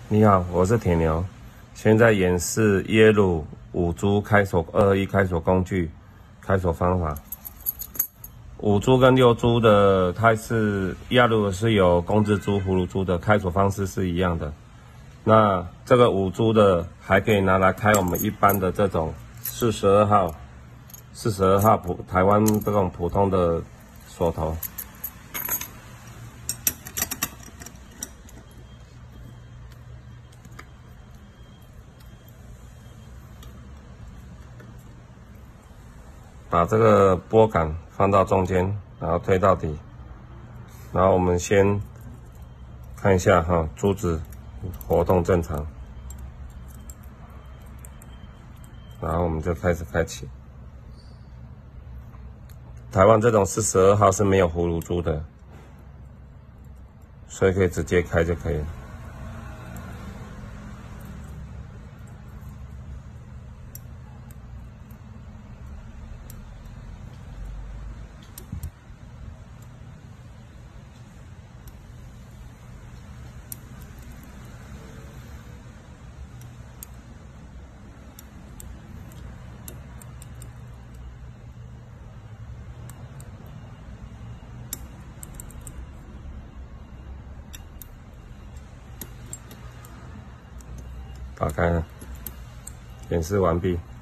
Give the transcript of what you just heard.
你好，我是铁牛，现在演示耶鲁5珠开锁221开锁工具开锁方法。5珠跟6珠的，它是亚鲁是有工字珠、葫芦珠的，开锁方式是一样的。那这个5珠的还可以拿来开我们一般的这种42号台湾这种普通的锁头。把这个拨杆放到中间，然后推到底，然后我们先看一下哈，珠子活动正常，然后我们就开始开启。台湾这种42号是没有葫芦珠的，所以可以直接开就可以了。打开了，演示完毕。